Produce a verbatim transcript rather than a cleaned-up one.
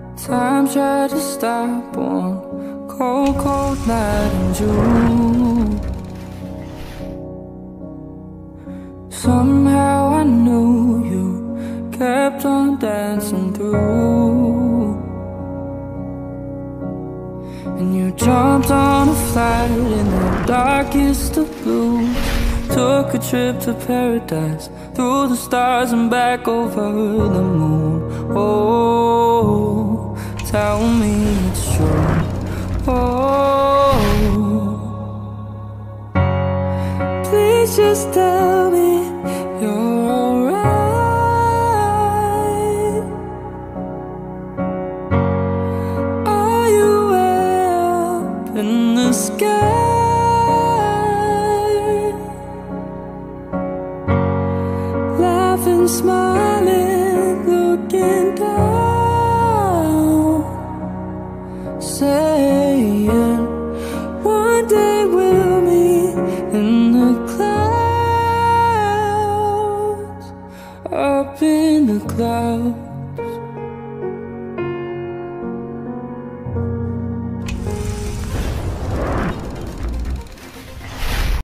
Time tried to stop one cold, cold night in June. Somehow I knew you kept on dancing through, and you jumped on a flight in the darkest of blues. Took a trip to paradise, through the stars and back over the moon. Oh, tell me it's true. Oh, please just tell me you're alright. Are you up in the sky? Laughing, smiling, looking down, saying one day we'll meet in the clouds, up in the clouds.